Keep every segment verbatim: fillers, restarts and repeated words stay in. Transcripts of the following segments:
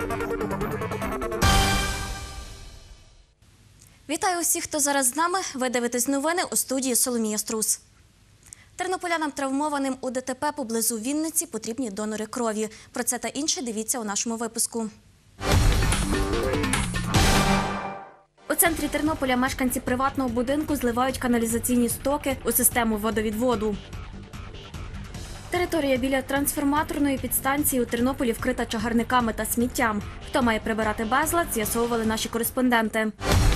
Вітаю усіх, хто зараз з нами. Ви дивитесь новини у студії Соломія Струс. Тернополянам, травмованим у ДТП поблизу Вінниці, потрібні донори крові. Про це та інше дивіться у нашому випуску. У центрі Тернополя мешканці приватного будинку зливають каналізаційні стоки у систему водовідводу. Територія біля трансформаторної підстанції у Тернополі вкрита чагарниками та сміттям. Хто має прибирати безлад, з'ясовували наші кореспонденти.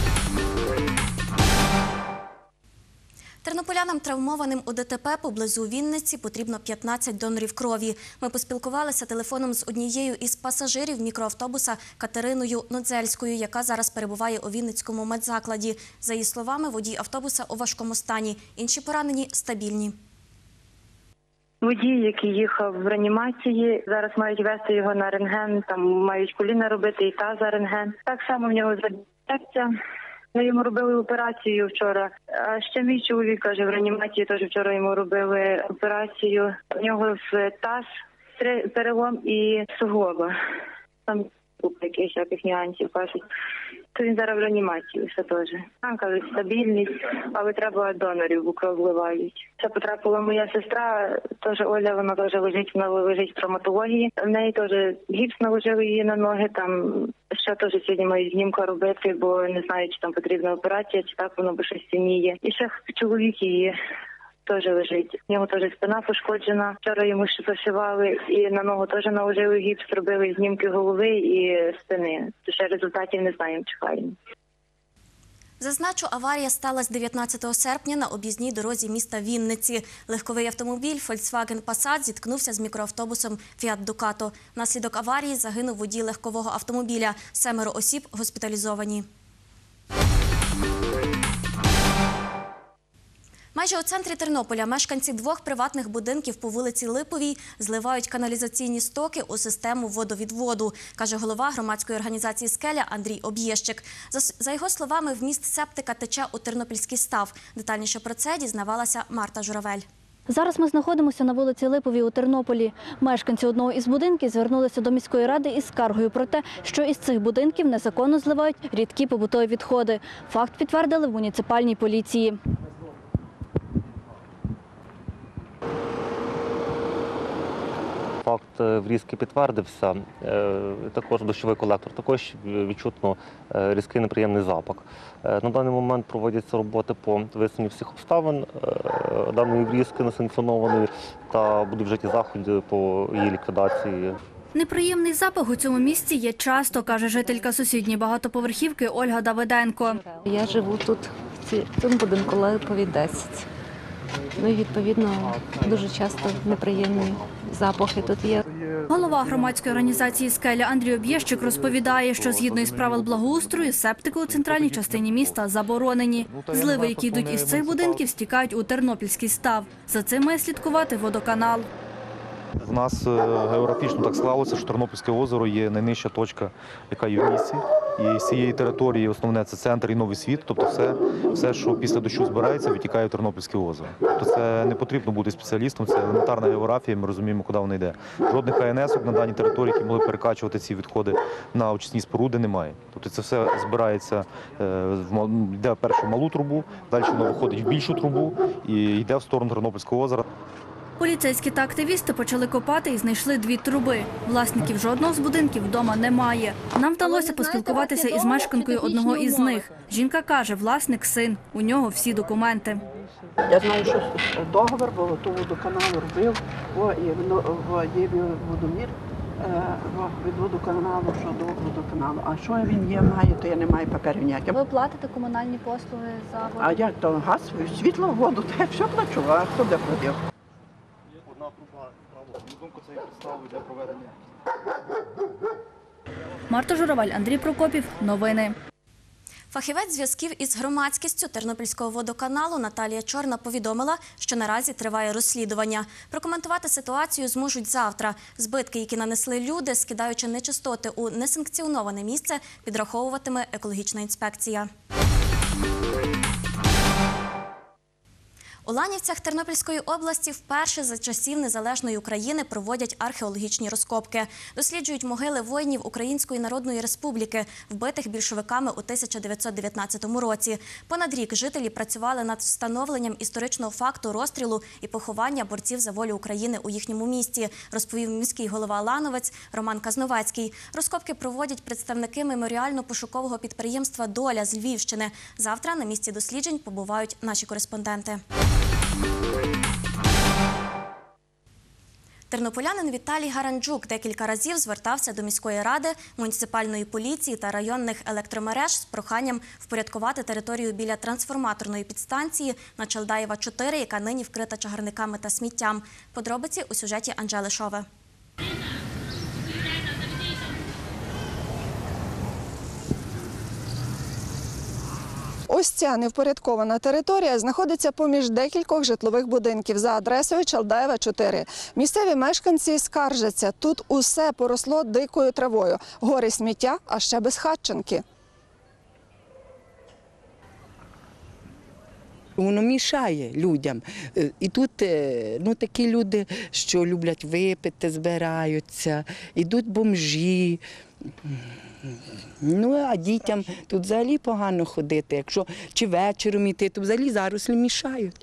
Тернополянам, травмованим у ДТП поблизу Вінниці, потрібно п'ятнадцять донорів крові. Ми поспілкувалися телефоном з однією із пасажирів мікроавтобуса Катериною Нодзельською, яка зараз перебуває у Вінницькому медзакладі. За її словами, водій автобуса у важкому стані. Інші поранені стабільні. Водій, який їхав в реанімації, зараз мають вести його на рентген, там мають коліна робити і таза рентген. Так само в нього задіється. Ми йому робили операцію вчора. А ще мій чоловік, каже, в реанімації теж вчора йому робили операцію. У нього в таз перелом і суглоба. Там купа якихось всяких нюансів, кажуть. То він зараз в реанімації все теж. Там, кажуть, стабільність, але треба донорів, бо кров вливають. Це потрапила моя сестра, теж Оля, вона теж лежить, вона лежить в травматології. В неї теж гіпс наложили її на ноги, там ще теж сьогодні мають знімку робити, бо не знаю, чи там потрібна операція, чи так воно бо щось синіє. І ще чоловік її теж лежить. В нього теж спина пошкоджена. Вчора йому ще зашивали і на ногу теж наложили гіпс, робили знімки голови і спини. То ще результатів не знаємо, чекаємо. Зазначу, аварія сталася дев'ятнадцятого серпня на об'їзній дорозі міста Вінниці. Легковий автомобіль Volkswagen Passat зіткнувся з мікроавтобусом Fiat Ducato. Внаслідок аварії загинув водій легкового автомобіля. Семеро осіб госпіталізовані. Майже у центрі Тернополя мешканці двох приватних будинків по вулиці Липовій зливають каналізаційні стоки у систему водовідводу, каже голова громадської організації «Скеля» Андрій Об'єщик. За його словами, вміст септика тече у Тернопільський став. Детальніше про це дізнавалася Марта Журавель. Зараз ми знаходимося на вулиці Липовій у Тернополі. Мешканці одного із будинків звернулися до міської ради із скаргою про те, що із цих будинків незаконно зливають рідкі побутові відходи. Факт підтвердили в муніципальній поліції. Факт врізки підтвердився. Також дощовий колектор, також відчутно різкий неприємний запах. На даний момент проводяться роботи по виясненню всіх обставин даної врізки несанкціонованої та будуть вжиті заходи по її ліквідації. Неприємний запах у цьому місці є часто, каже жителька сусідньої багатоповерхівки Ольга Давиденко. Я живу тут, в цьому будинку Липовій десять. Ну і, відповідно, дуже часто неприємні запахи тут є. Голова громадської організації «Скеля» Андрій Об'єщик розповідає, що згідно із правил благоустрою, септики у центральній частині міста заборонені. Зливи, які йдуть із цих будинків, стікають у Тернопільський став. За цим має слідкувати водоканал. У нас географічно так склалося, що Тернопільське озеро є найнижча точка, яка є в місті. І з цієї території основне – це центр і Новий Світ. Тобто все, все, що після дощу збирається, витікає в Тернопільське озеро. Тобто це не потрібно бути спеціалістом, це елементарна географія, ми розуміємо, куди вона йде. Жодних ка ен есок на даній території, які могли перекачувати ці відходи на очисні споруди, немає. Тобто це все збирається, йде першу в малу трубу, далі воно виходить в більшу трубу і йде в сторону Тернопільського озера. Поліцейські та активісти почали копати і знайшли дві труби. Власників жодного з будинків вдома немає. Нам вдалося поспілкуватися із мешканкою одного із них. Жінка каже, власник – син. У нього всі документи. Я знаю, що договір, бо ту водоканал робив, є водомір від водоканалу, що до водоканалу. А що він є, має, то я не маю паперів ніяких. Ви платите комунальні послуги за воду? А як то газ, світло, воду, то я все плачу, а хто де платив? Одна труба, правда, думку цієї підстави для проведення. Марта Журавель, Андрій Прокопів. Новини. Фахівець зв'язків із громадськістю Тернопільського водоканалу Наталія Чорна повідомила, що наразі триває розслідування. Прокоментувати ситуацію зможуть завтра. Збитки, які нанесли люди, скидаючи нечистоти у несанкціоноване місце, підраховуватиме екологічна інспекція. У Ланівцях Тернопільської області вперше за часів незалежної України проводять археологічні розкопки. Досліджують могили воїнів Української Народної Республіки, вбитих більшовиками у тисяча дев'ятсот дев'ятнадцятому році. Понад рік жителі працювали над встановленням історичного факту розстрілу і поховання борців за волю України у їхньому місті, розповів міський голова Лановець Роман Казновецький. Розкопки проводять представники меморіально-пошукового підприємства «Доля» з Львівщини. Завтра на місці досліджень побувають наші кореспонденти. Тернополянин Віталій Гаранджук декілька разів звертався до міської ради, муніципальної поліції та районних електромереж з проханням впорядкувати територію біля трансформаторної підстанції на Чалдаєва чотири, яка нині вкрита чагарниками та сміттям. Подробиці у сюжеті Анжели Шове. Ось ця невпорядкована територія знаходиться поміж декількох житлових будинків за адресою Чалдаєва чотири. Місцеві мешканці скаржаться, тут усе поросло дикою травою, гори сміття, а ще безхатченки. Воно мішає людям. І тут ну, такі люди, що люблять випити, збираються, ідуть бомжі. Ну, а дітям тут взагалі погано ходити. Якщо чи вечором йти, то взагалі зарослі мішають.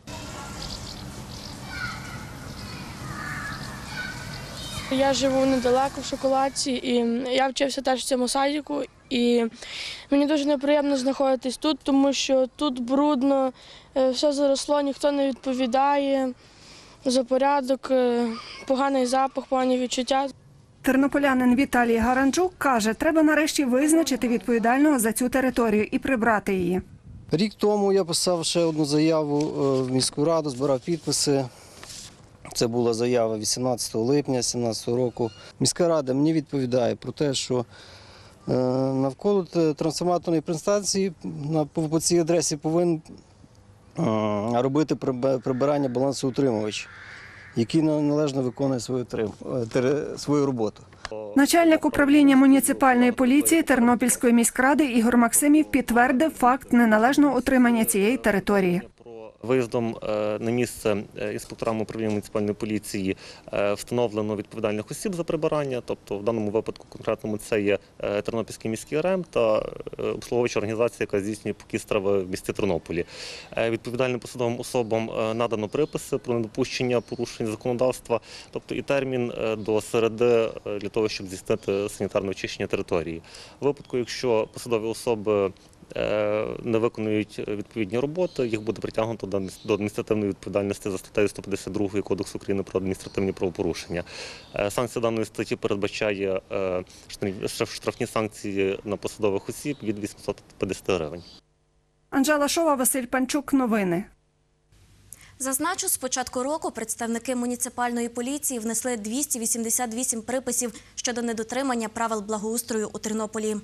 Я живу недалеко в Шоколадці, і я вчився теж в цьому садіку. І мені дуже неприємно знаходитись тут, тому що тут брудно, все заросло, ніхто не відповідає за порядок, поганий запах, погані відчуття. Тернополянин Віталій Гаранджук каже, треба нарешті визначити відповідального за цю територію і прибрати її. Рік тому я писав ще одну заяву в міську раду, збирав підписи. Це була заява вісімнадцятого липня дві тисячі сімнадцятого року. Міська рада мені відповідає про те, що навколо трансформаторної підстанції по цій адресі повинен робити прибирання балансоутримувач, який належно виконує свою, свою роботу. Начальник управління муніципальної поліції Тернопільської міськради Ігор Максимів підтвердив факт неналежного утримання цієї території. Виїздом на місце інспекторами управління муніципальної поліції встановлено відповідальних осіб за прибирання, тобто в даному випадку конкретному це є Тернопільський міський РЕМ та обслуговуюча організація, яка здійснює покій страви в місті Тернополі. Відповідальним посадовим особам надано приписи про недопущення порушень законодавства, тобто і термін до середи для того, щоб здійснити санітарне очищення території. У випадку, якщо посадові особи не виконують відповідні роботи, їх буде притягнуто до адміністративної відповідальності за статтею сто п'ятдесят два Кодексу України про адміністративні правопорушення. Санкція даної статті передбачає штрафні санкції на посадових осіб від вісімсот п'ятдесят гривень. Анжела Шова, Василь Панчук. Новини. Зазначу, з початку року представники муніципальної поліції внесли двісті вісімдесят вісім приписів щодо недотримання правил благоустрою у Тернополі.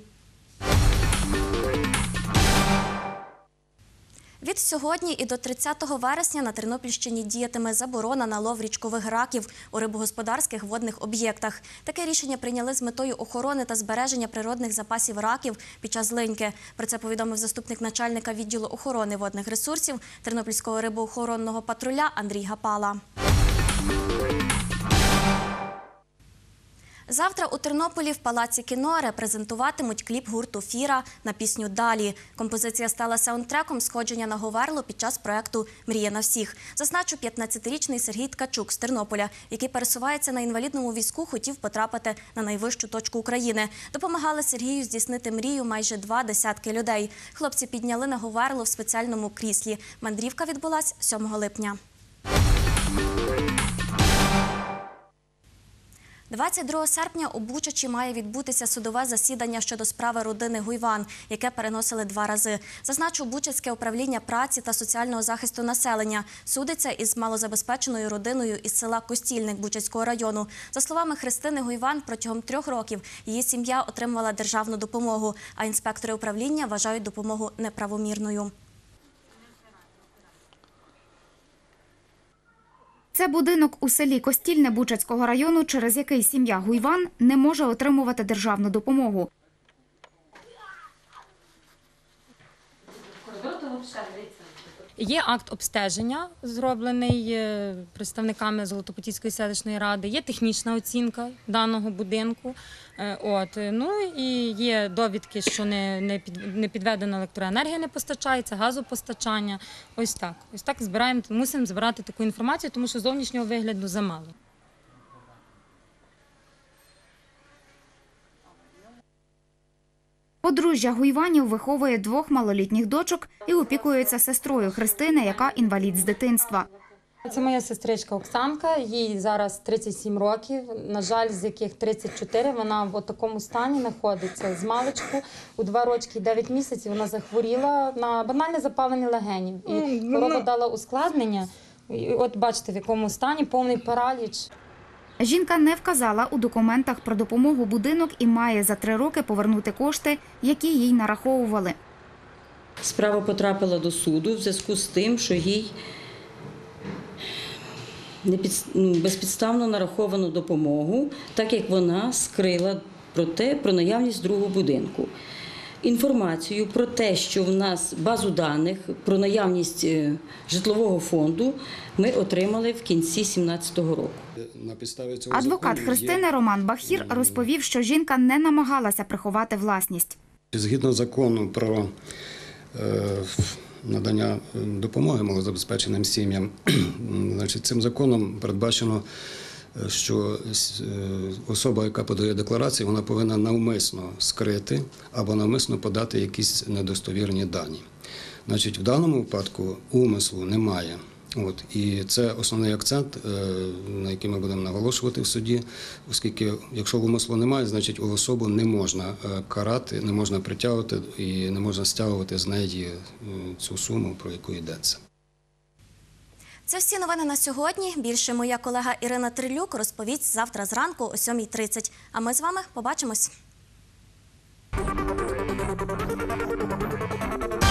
Від сьогодні і до тридцятого вересня на Тернопільщині діятиме заборона на лов річкових раків у рибогосподарських водних об'єктах. Таке рішення прийняли з метою охорони та збереження природних запасів раків під час линьки. Про це повідомив заступник начальника відділу охорони водних ресурсів Тернопільського рибоохоронного патруля Андрій Гапала. Завтра у Тернополі в Палаці кіно репрезентуватимуть кліп гурту «Фіра» на пісню «Далі». Композиція стала саундтреком сходження на Говерло під час проєкту «Мрія на всіх». Зазначу, п'ятнадцятирічний Сергій Ткачук з Тернополя, який пересувається на інвалідному візку, хотів потрапити на найвищу точку України. Допомагали Сергію здійснити мрію майже два десятки людей. Хлопці підняли на Говерло в спеціальному кріслі. Мандрівка відбулась сьомого липня. двадцять другого серпня у Бучачі має відбутися судове засідання щодо справи родини Гуйван, яке переносили два рази. Зазначу, Бучацьке управління праці та соціального захисту населення судиться із малозабезпеченою родиною із села Костільник Бучацького району. За словами Христини Гуйван, протягом трьох років її сім'я отримувала державну допомогу, а інспектори управління вважають допомогу неправомірною. Це будинок у селі Костільне Бучацького району, через який сім'я Гуйван не може отримувати державну допомогу. Є акт обстеження, зроблений е, представниками Золотопотівської селищної ради, є технічна оцінка даного будинку. Е, От, ну і є довідки, що не, не, під, не підведена електроенергія, не постачається, газопостачання. Ось так. Ось так збираємо, мусимо збирати таку інформацію, тому що зовнішнього вигляду замало. Подружжя Гуйванів виховує двох малолітніх дочок і опікується сестрою Христини, яка інвалід з дитинства. Це моя сестричка Оксанка, їй зараз тридцять сім років, на жаль, з яких тридцять чотири вона в такому стані знаходиться. З маличку у два роки і дев'ять місяців вона захворіла на банальне запалення легенів. І хвороба дала ускладнення. І от бачите, в якому стані, повний параліч. Жінка не вказала у документах про допомогу будинок і має за три роки повернути кошти, які їй нараховували. Справа потрапила до суду в зв'язку з тим, що їй безпідставно нараховано допомогу, так як вона скрила про те, про наявність другого будинку. Інформацію про те, що в нас базу даних про наявність житлового фонду ми отримали в кінці дві тисячі сімнадцятого року. Адвокат Христини Роман Бахір розповів, що жінка не намагалася приховати власність. Згідно закону про надання допомоги малозабезпеченим сім'ям, значить, цим законом передбачено, що особа, яка подає декларацію, вона повинна навмисно скрити або навмисно подати якісь недостовірні дані. Значить, в даному випадку умислу немає. От, і це основний акцент, на який ми будемо наголошувати в суді, оскільки якщо умислу немає, значить у особу не можна карати, не можна притягувати і не можна стягувати з неї цю суму, про яку йдеться. Це всі новини на сьогодні. Більше моя колега Ірина Трилюк розповість завтра зранку о сьомій тридцять. А ми з вами побачимось.